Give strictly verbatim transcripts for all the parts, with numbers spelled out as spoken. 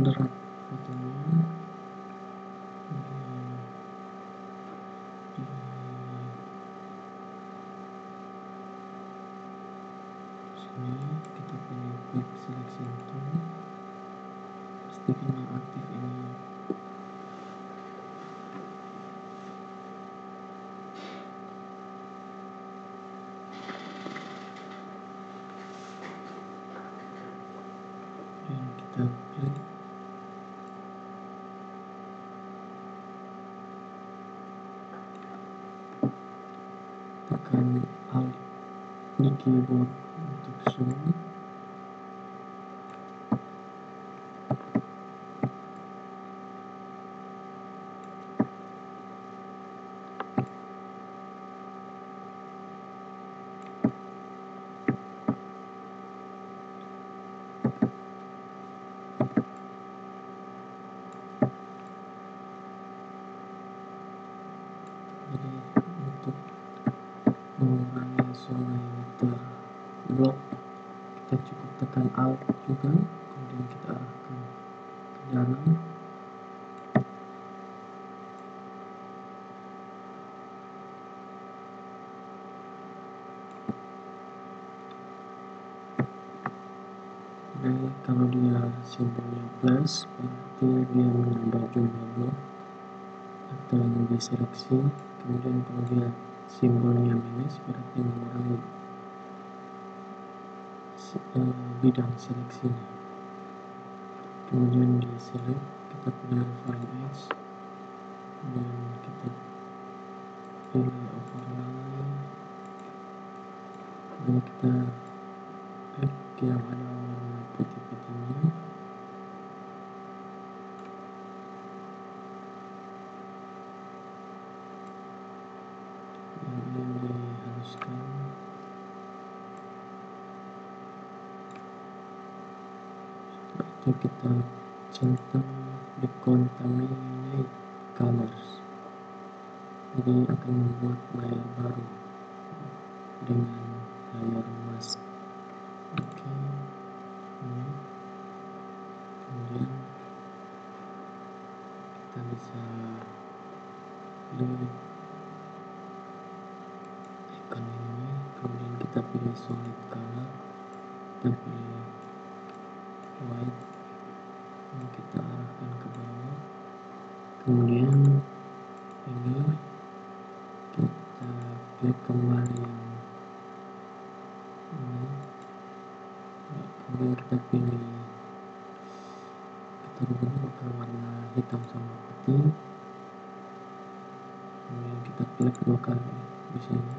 drag fotonya di, di sini kita pilih quick selection tool, pastikan yang aktif ini. Dan kita klik tekan Alt di keyboard untuk zoom. Jadi untuk mengurangi zona yang terblok, kita cukup tekan Alt juga, kemudian kita arahkan ke dalam. Jadi kalau dia simbolnya plus, berarti dia menambah jumlah blok atau yang diseleksi. Kemudian kalau dia simbolnya minus, berarti mengurangi uh, bidang seleksinya. Kemudian di select, kita pilih file X, kemudian kita pilih overlay, dan kita add yang ada warna putih-putihnya. Kemudian dihaluskan. Setelah itu kita centang decontaminate colors, jadi akan membuat layar baru dengan layar mask. Oke, ini kemudian kita bisa pilih icon ini, kemudian kita pilih solid color, kita pilih white, ini kita arahkan ke bawah. Kemudian ini kita klik kembali yang ini, kemudian kita pilih, kita rubah ke warna hitam sama putih, kemudian kita klik dua kali di sini.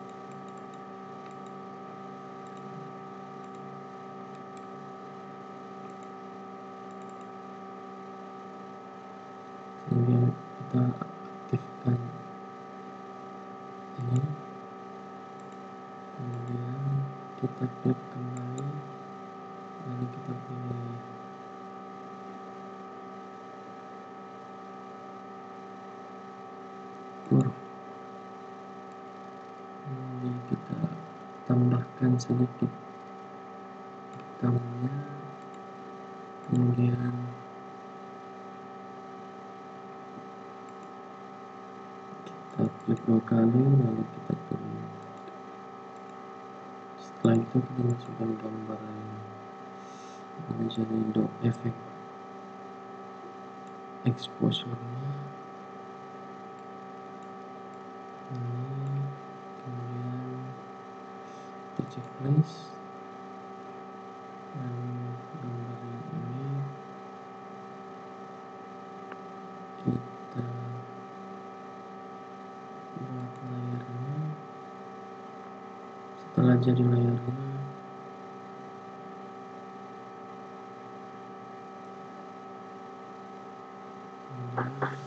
Kemudian kita aktifkan ini, kemudian kita klik kembali, lalu kita pilih curve, kemudian kita tambahkan sedikit hitamnya, kemudian kita klik dua kali, lalu kita pilih. Setelah itu kita masukkan gambar yang menjadi dot efek exposure-nya ini, kemudian kita cek place, dan gambar yang ini kita buat layarnya. Setelah jadi layarnya, kemudian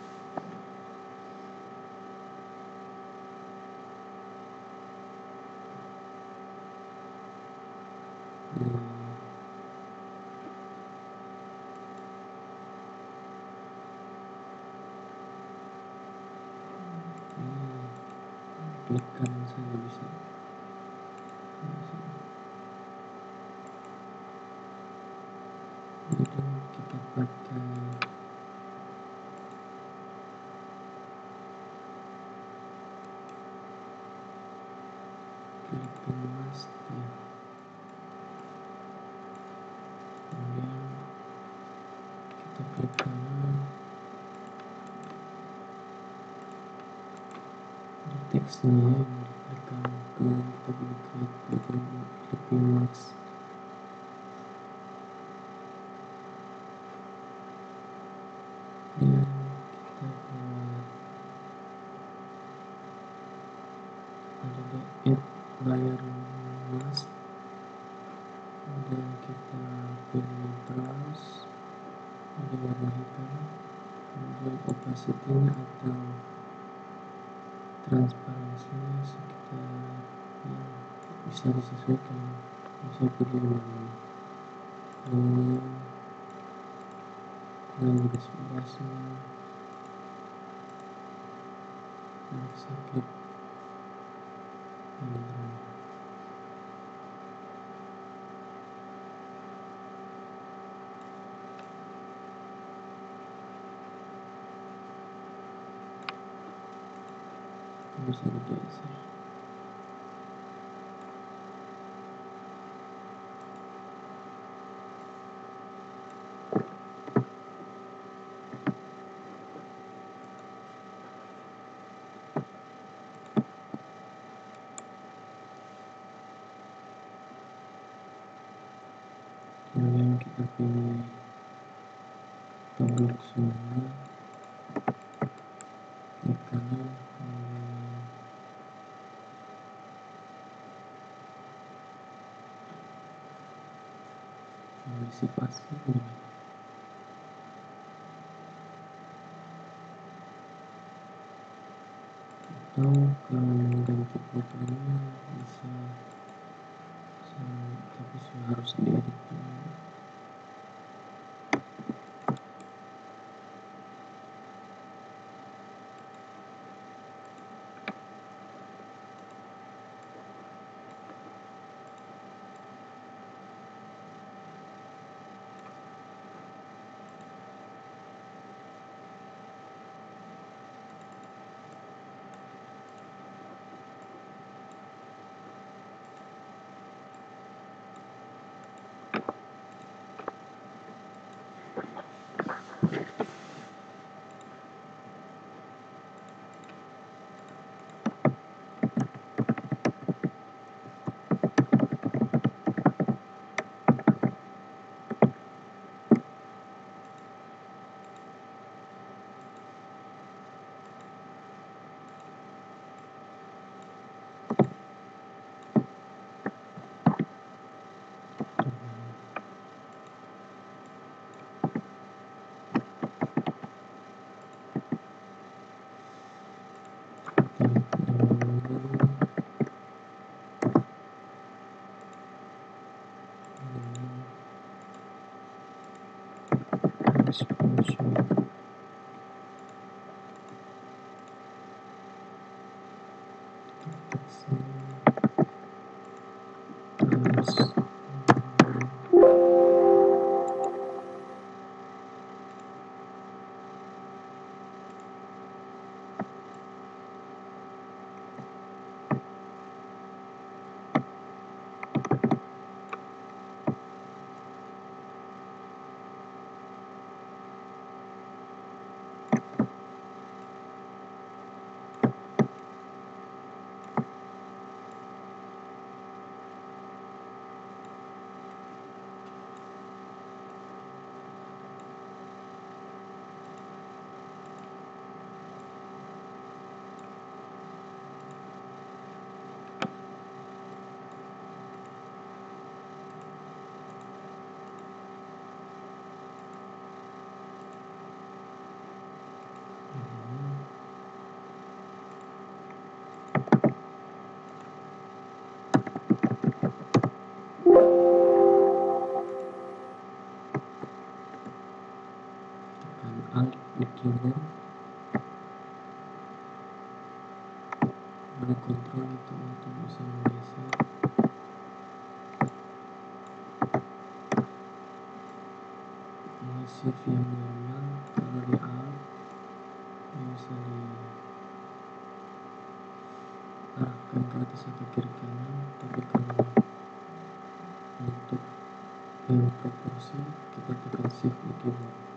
klik kanan saja bisa. Kemudian kita pakai clipping mask ya. Kemudian kita klik kanan, di teksnya yang di belakang, kemudian kita pilih create background clipping mask. Dan kita buat ada di add layer mask, dan kita pilih brush di warna hitam, kemudian opacity-nya atau transparansinya sekitar ya, bisa disesuaikan, bisa pilih yang mana. Kemudian dengan garis bawahnya dan saya klik yang terang. Bisa digeser. Kemudian kita pilih tombol semuanya, klik kanan, kemudian mengisi pasir ini. Atau kalau mengganti fotonya bisa, tapi harus diedit dulu. Alt di keyboard, ada kontrol itu untuk bisa menggeser. shift yang normal. Kalau di alt bisa diarahkan ke atas atau kiri kanan, tapi kalau untuk yang proporsi kita tekan shift di keyboard.